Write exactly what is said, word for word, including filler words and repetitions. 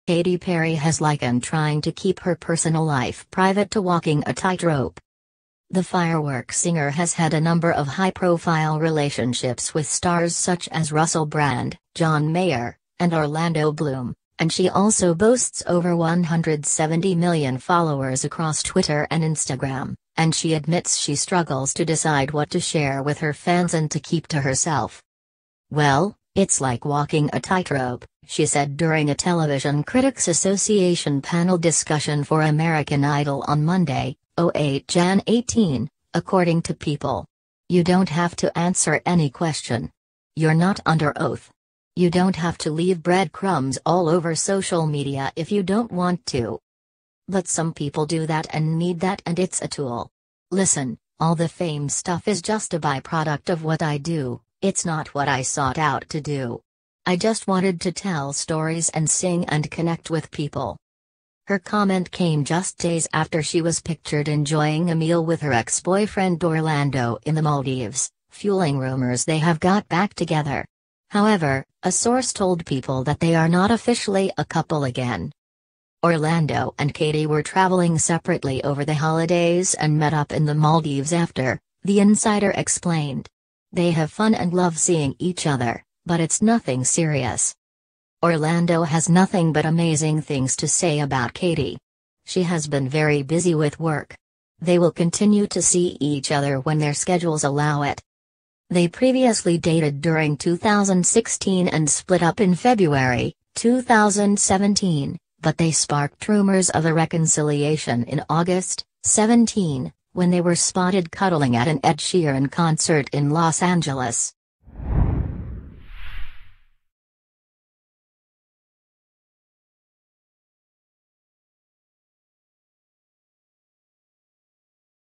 Katy Perry has likened trying to keep her personal life private to walking a tightrope. The fireworks singer has had a number of high-profile relationships with stars such as Russell Brand, John Mayer, and Orlando Bloom, and she also boasts over one hundred seventy million followers across Twitter and Instagram, and she admits she struggles to decide what to share with her fans and to keep to herself. "Well, it's like walking a tightrope," she said during a Television Critics Association panel discussion for American Idol on Monday, oh eight January eighteen, according to People. "You don't have to answer any question. You're not under oath. You don't have to leave breadcrumbs all over social media if you don't want to. But some people do that and need that, and it's a tool. Listen, all the fame stuff is just a byproduct of what I do. It's not what I sought out to do. I just wanted to tell stories and sing and connect with people." Her comment came just days after she was pictured enjoying a meal with her ex-boyfriend Orlando in the Maldives, fueling rumors they have got back together. However, a source told People that they are not officially a couple again. Orlando and Katy were traveling separately over the holidays and met up in the Maldives after, the insider explained. "They have fun and love seeing each other, but it's nothing serious." Orlando has nothing but amazing things to say about Katy. She has been very busy with work. They will continue to see each other when their schedules allow it. They previously dated during two thousand sixteen and split up in February two thousand seventeen, but they sparked rumors of a reconciliation in August seventeen, when they were spotted cuddling at an Ed Sheeran concert in Los Angeles.